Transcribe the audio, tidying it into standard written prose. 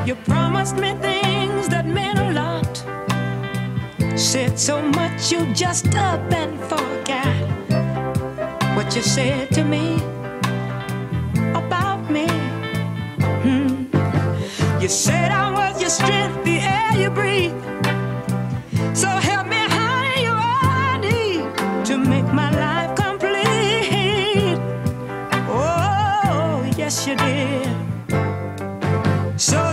You promised me things that meant a lot. Said so much you just up and forgot what you said to me about me. You said I was your strength, the air you breathe. So help me, honey, you all I need to make my life complete. Oh, yes you did. So